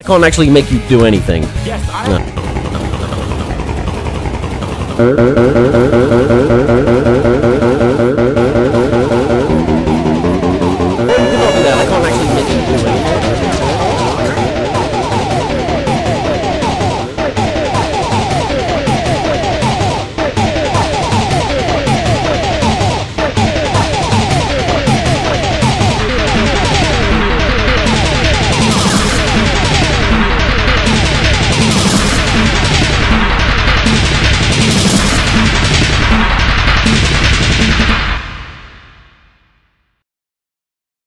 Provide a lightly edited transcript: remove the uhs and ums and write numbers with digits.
can't actually make you do anything. Yes, No.